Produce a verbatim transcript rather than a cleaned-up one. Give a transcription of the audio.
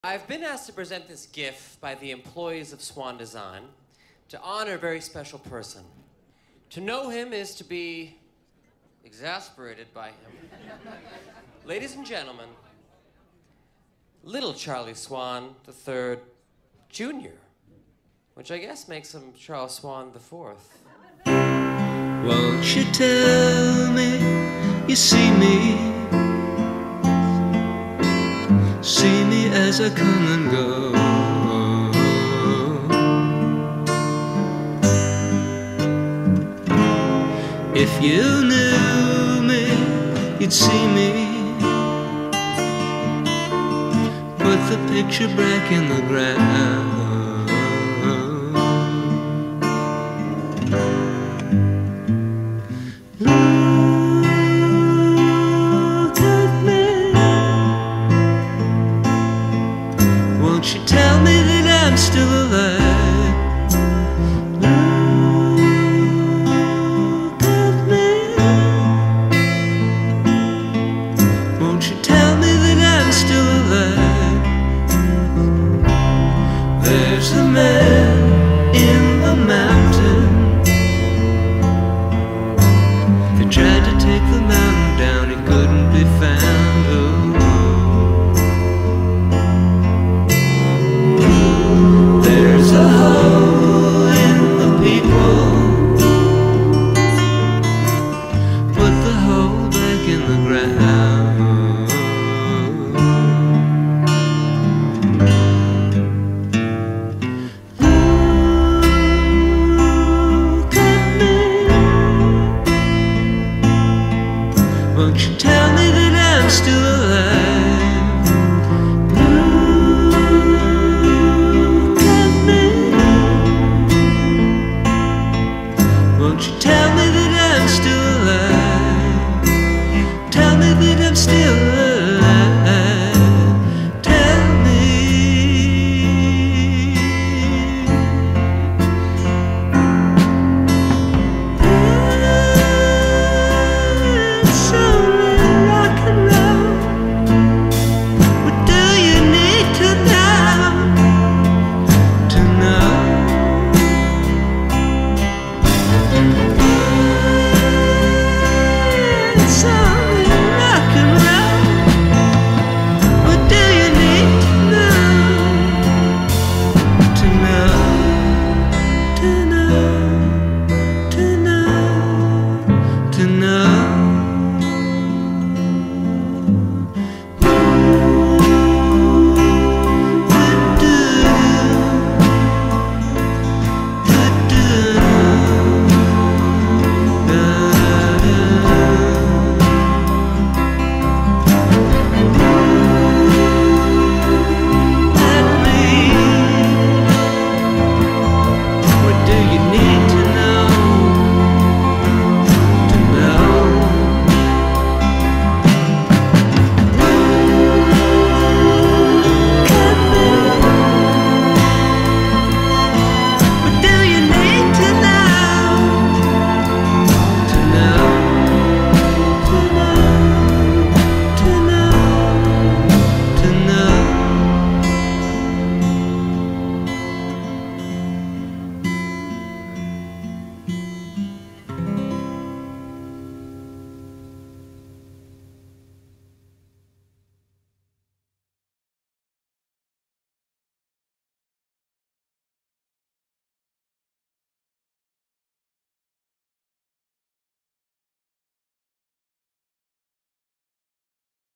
I've been asked to present this gift by the employees of Swan Design to honor a very special person. To know him is to be exasperated by him. Ladies and gentlemen, little Charlie Swan the third, Junior, which I guess makes him Charles Swan the fourth. Won't you tell me you see me? See me as I come and go. If you knew me, you'd see me. Put the picture back in the ground. Won't you tell me that I'm still alive?